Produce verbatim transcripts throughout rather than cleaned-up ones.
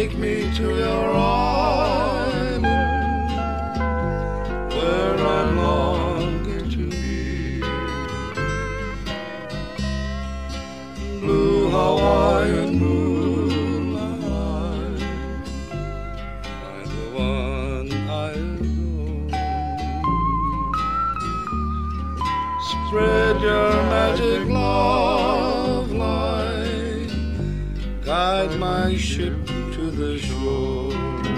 take me to your island, where I'm longing to be. Blue Hawaiian moonlight, I'm the one I adore. Spread your magic love light, guide my ship to the shore.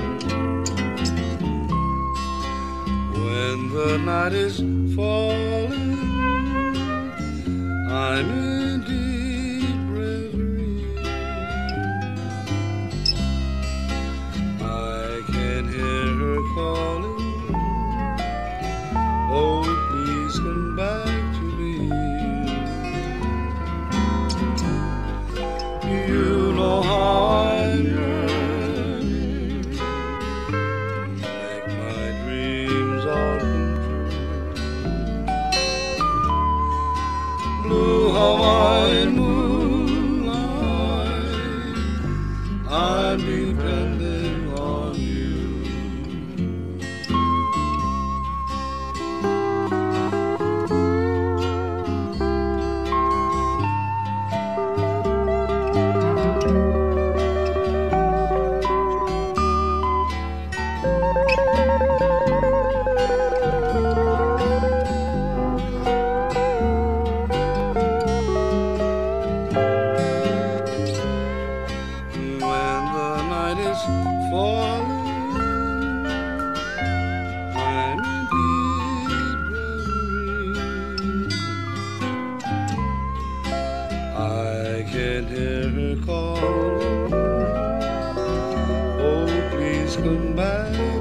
When the night is falling, I'm in deep reverie. I can hear her calling, oh, please come back to me. You know how I'm yearning, make my dreams all come true. Blue Hawaiian moonlight, I'm depending on you. When the night is falling, I'm in deep reverie. I can hear her calling, oh, please come back